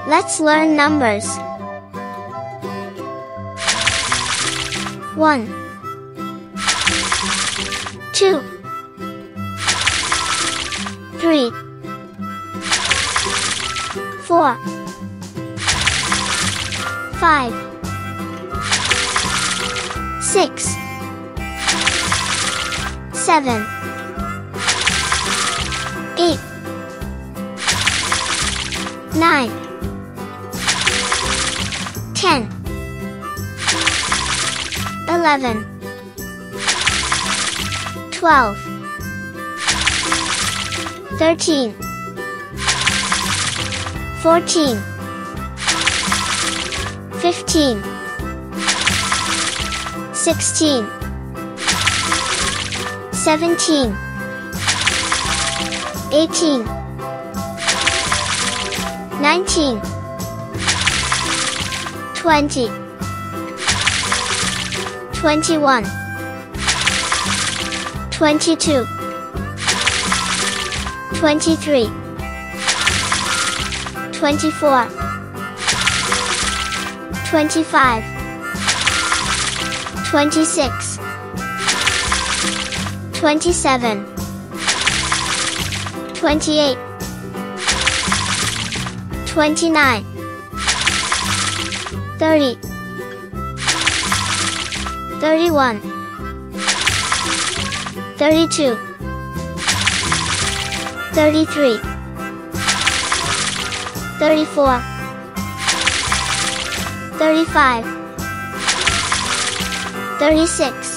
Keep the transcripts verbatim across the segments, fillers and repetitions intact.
Let's learn numbers. One, two, three, four, five, six, seven, eight, nine, ten, eleven, twelve, thirteen, fourteen, fifteen, sixteen, seventeen, eighteen, nineteen, twenty, twenty-one, twenty-two, twenty-three, twenty-four, twenty-five, twenty-six, twenty-seven, twenty-eight, twenty-nine, thirty, thirty-one, thirty-two, thirty-three, thirty-four, thirty-five, thirty-six,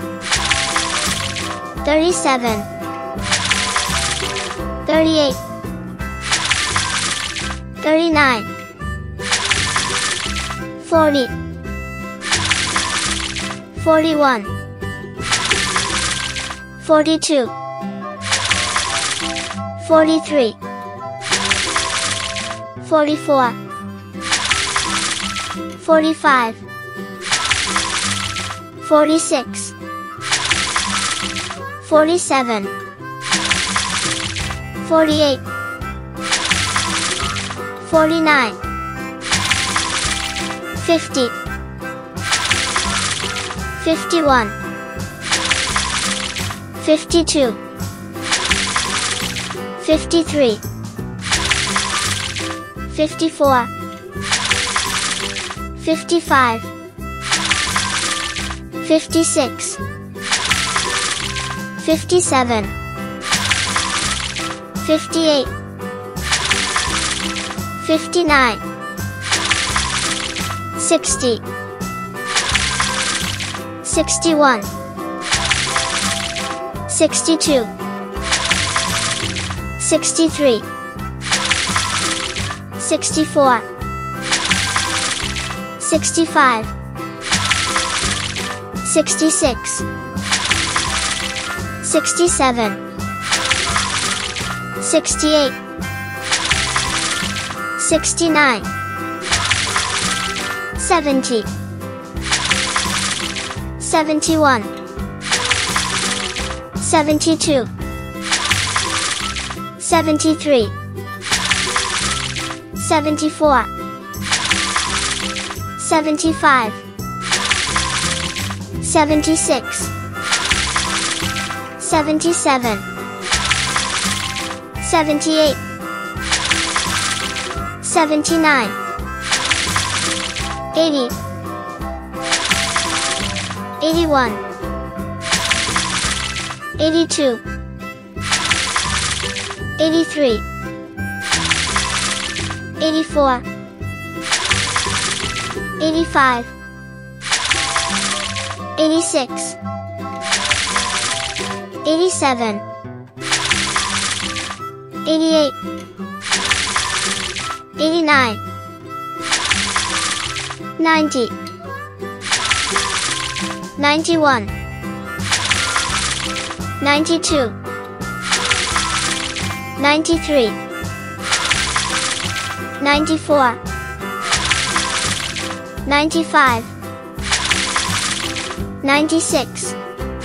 thirty-seven, thirty-eight, thirty-nine, forty, forty-one, forty-two, forty-three, forty-four, forty-five, forty-six, forty-seven, forty-eight, forty-nine, fifty, fifty-one, fifty-two, fifty-three, fifty-four, fifty-five, fifty-six, fifty-seven, fifty-eight, fifty-nine, sixty, sixty-one, sixty-two, sixty-three, sixty-four, sixty-five, sixty-six, sixty-seven, sixty-eight, sixty-nine, seventy, seventy-one, seventy-two, seventy-three, seventy-four, seventy-five, seventy-six, seventy-seven, seventy-eight, seventy-nine, eighty, eighty-one, eighty-two, eighty-three, eighty-four, eighty-five, eighty-six, eighty-seven, eighty-eight, eighty-nine, ninety, ninety-one, ninety-two, ninety-three, ninety-four, ninety-five, ninety-six,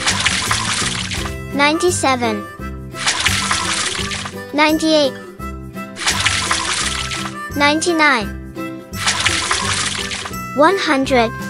ninety-seven, ninety-eight, ninety-nine, one hundred,